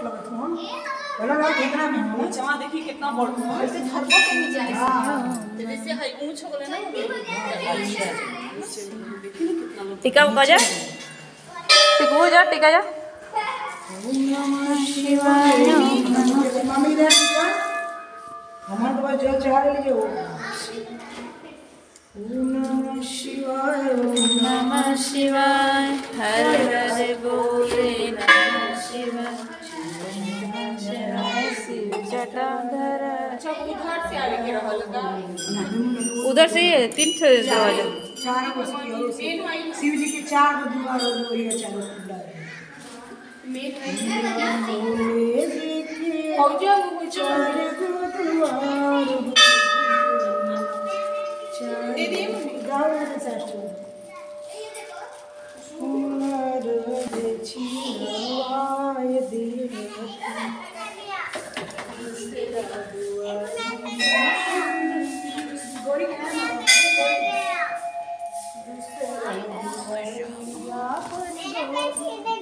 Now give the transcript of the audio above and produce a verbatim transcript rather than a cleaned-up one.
लगत हो बोला ना कितना में हो जमा देखी कितना बड़ हो ऐसे धरबो के नीचे है हां तो जैसे है ऊंच हो गले ना देखी ना कितना लोग टीका उका जा टिकू जा टीका जा ओम नमः शिवाय मम्मी दे टीका हमन तो जो चढ़ा ले जो ओम नमः शिवाय ओम नमः शिवाय हर हर बोले नमः शिवाय शिव जटाधर। अच्छा उधर से आवे के रहल का उधर से तीन ठो दरवाजा चार गो शिव जी के चार गो दुआर और दुआरिया चारों खुला है मेन बोले देखे हो जा वो चार गो दुआर दे दे गाँव में सास्टो सुंदर देखी आए देव गोरी के नाम दूसरा